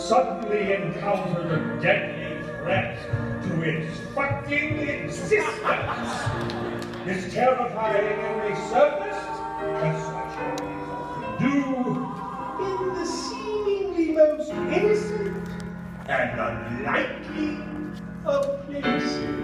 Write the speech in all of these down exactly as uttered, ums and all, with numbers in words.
suddenly encountered a deadly threat to its fucking existence. Is terrifying and resurfaced, as such always often do, in the seemingly most innocent and unlikely of places.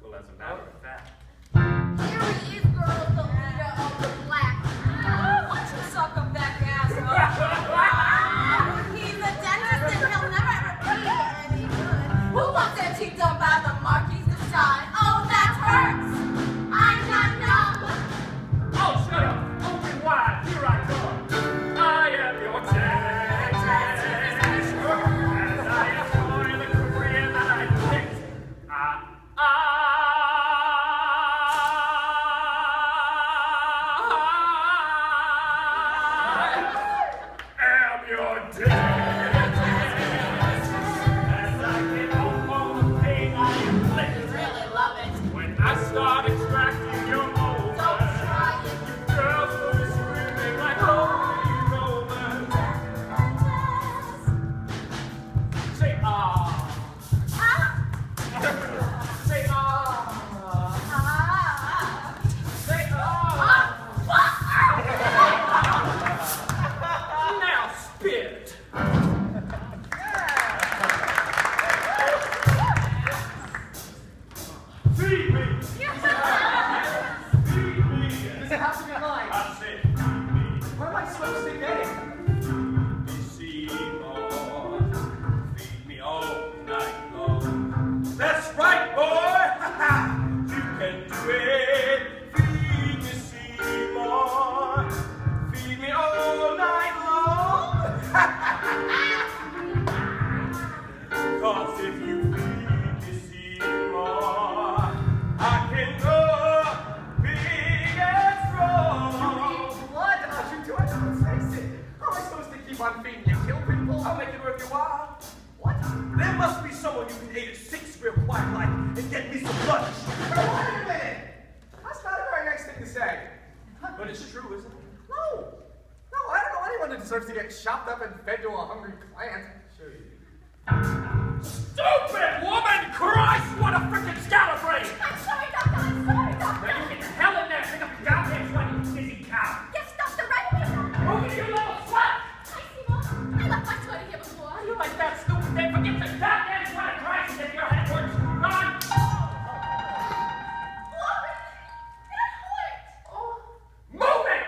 political, as a matter of fact. Here he is, girls, the leader of the black. Why don't you suck him that ass up? He's a dentist and he'll never ever be any good. Who wants their teeth done by the Marquis de Sade? Oh, that hurts. I'm not numb. Oh, shut up. Open wide. Here I come. I am your dentist. As I enjoy the career that I picked. I, I am your dentist. As I get home on the pain I inflict. You really love it. When I start extracting your mold, Don't try it. you girls will be screaming like holy Roman. Say ah. Ah, Say ah. ah, Say ah. ah. Now spit. Feed me. Feed me. Does it have to be mine? I said feed me. What am I supposed to get? Seymour, feed me all night long. That's right, boy. You can do it. Feed me, Seymour. Feed me all night long. Cause if you feed me, Seymour, I can go big and strong. Blood? Oh, you do it. Let's face it. How am I supposed to keep on feeding you? Kill people? I'll make it worth your while. What? There must be someone you can aid a six real quiet life and get me some lunch. Wait a minute. That's not a very nice thing to say. But it's true, isn't it? No. No, I don't know anyone that deserves to get chopped up and fed to a hungry plant. Sure you do. Stupid woman! Christ, what a freaking scalabrine! I'm sorry, Doctor. I'm sorry, Doctor. Now you get the hell in there and pick up your goddamn sweaty busy cow. Yes, Doctor. Right away, Doctor. Move it, you little slut! Hi, Seymour. I left my sweater here before. You like that stupid thing? Forget the goddamn sweat of Christ and get your head work screwed on! Lauren, that hurt. Oh. Move it!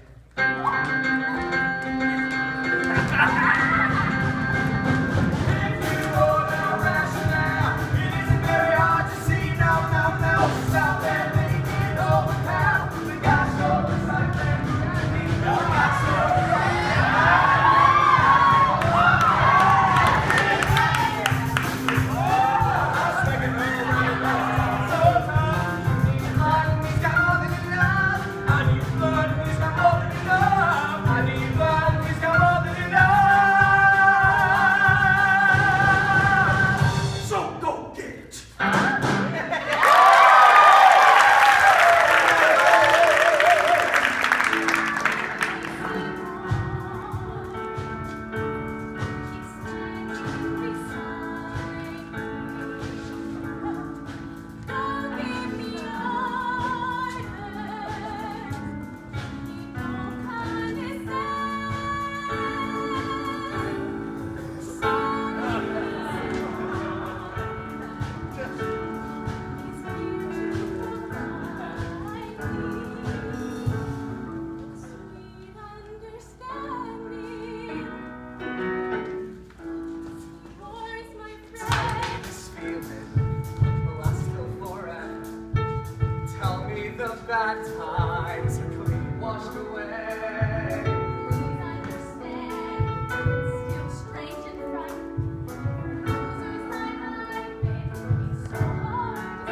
bad times are clean washed away. Please understand, it's still strange and frightful. Losers like I made it so hard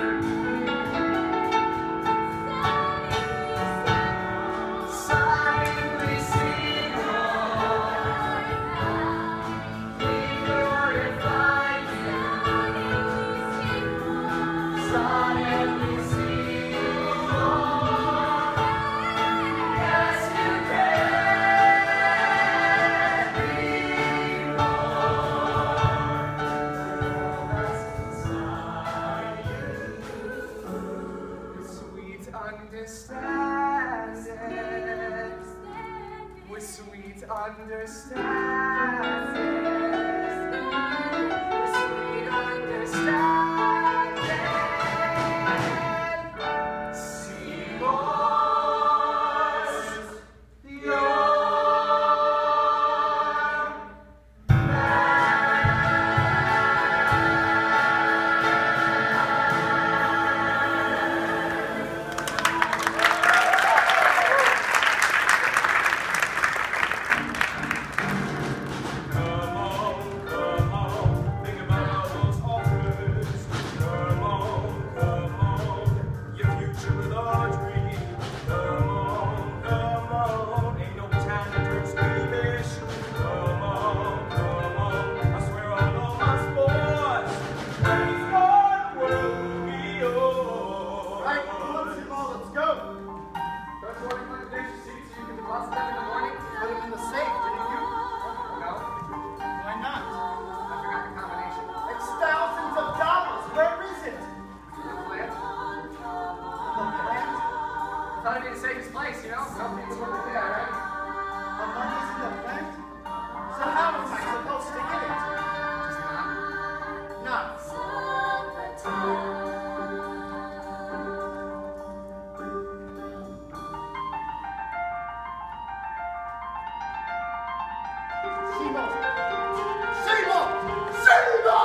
to Silently Seymour, we glorify you. Silently Seymour, yes you can be more. That's inside you, sweet understanding. With sweet understanding, with sweet understanding. say his place, you know? Some people look at that, right? The money's in the bank? So how am I supposed to get it? Just not. No. Seymour! Seymour! Seymour!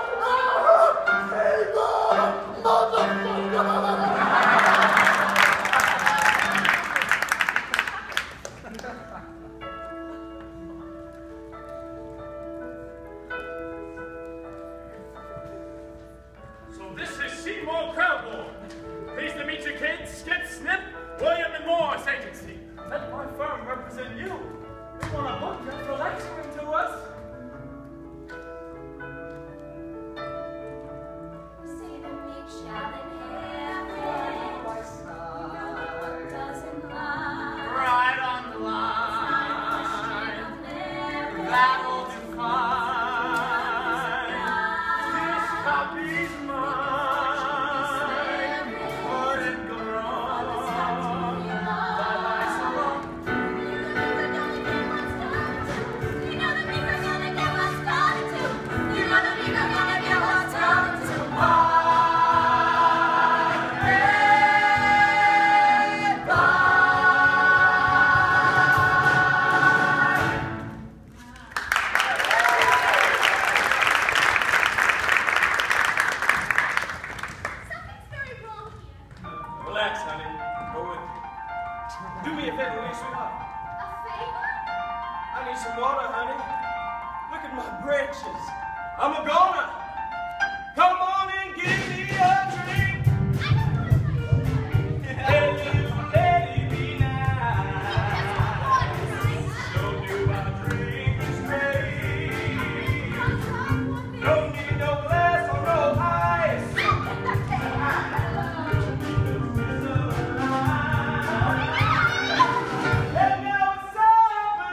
So this is Seymour Crowborn. Pleased to meet you, kids. Skip, Snip, William and Moore's agency. Let my firm represent you. We want to book you for lecturing to us. Say the meek shall inherit. Doesn't lie. Right on the line. That'll define. This copy's mine. Wouldn't go wrong. But I so long. You know the meek are gonna get what's coming to. You know the meek are gonna get what's coming to. Something's very wrong here. Relax, honey. Go with me. Do me a favor, will you, sweetheart? A favor? I need some water, honey. Look at my branches. I'm a goner. Come on and give me a drink. I don't want to know you. Hey, little lady, be nice. So do I drink this straight. Don't need no glass or no ice. And now it's supper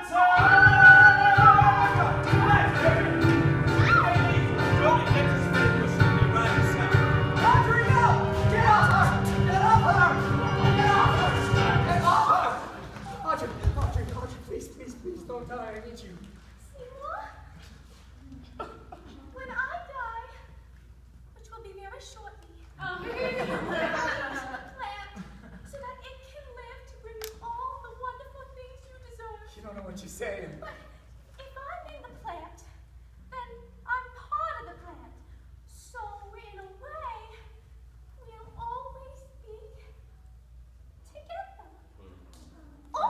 time. Let's go. Hey, don't get this spit pushing me right inside. Audrey, no! Get off her! Get off her! Get off her! Get off her! Audrey, Audrey, Audrey, please, please, please don't die. I need you. Seymour? When I die, which will be very shortly, um, I need a plant so that it can live to bring you all the wonderful things you deserve. You don't know what you're saying. But if I'm in the plant, then I'm part of the plant. So in a way, we'll always be together. Oh!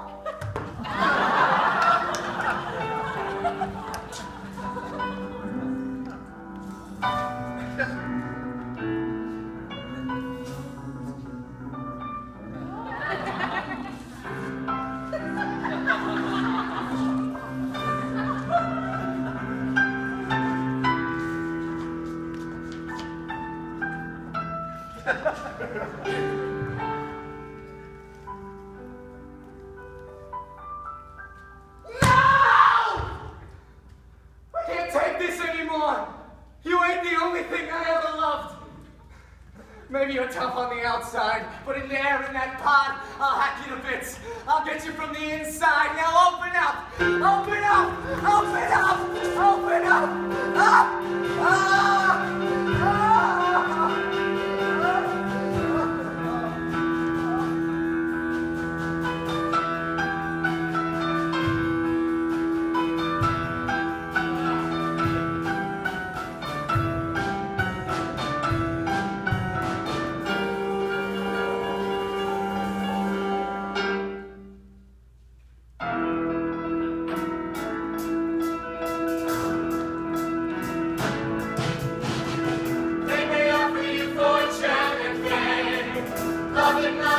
I can't take this anymore. You ain't the only thing I ever loved. Maybe you're tough on the outside, but in there, in that pod, I'll hack you to bits. I'll get you from the inside. Now open up! Open up! Open up! Open up! Ah! Ah! Ah! They may offer you fortune and fame, love and